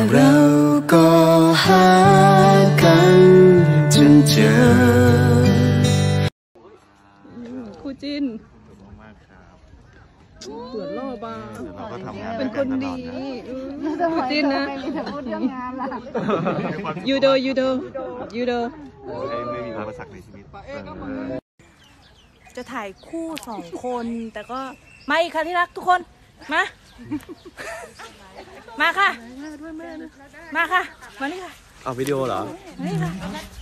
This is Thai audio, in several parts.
เราก็หากันจนเจอคู่จินเปิดรอบบาเป็นคนดีคู่จินนะยูโดไม่มีอุปสรรคในชีวิตจะถ่ายคู่2 คนแต่ก็มาอีกค่ะที่รักทุกคนมาค่ะมานี่ค่ะเอาวิดีโอเหรอนี่ค่ะ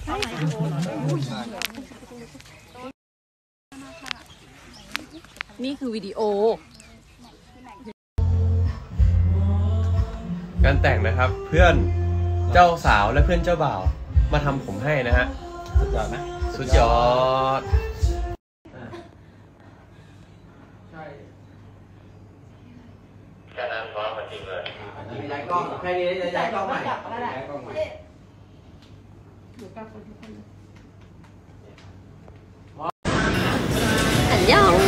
นี่คือวิดีโอการแต่งนะครับเพื่อนเจ้าสาวและเพื่อนเจ้าบ่าวมาทำผมให้นะฮะสุดยอดนะสุดยอดแค่นั้นพร้อมมาจริงเลยย้ายกล้องแค่นี้ย้ายกล้องใหม่อันยอง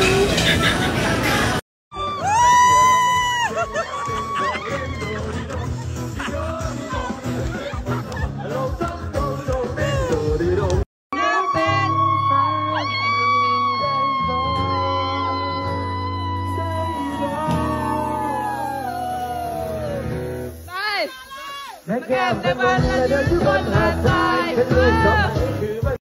แก้มตะวันและเดินอยู่บนหาดทราย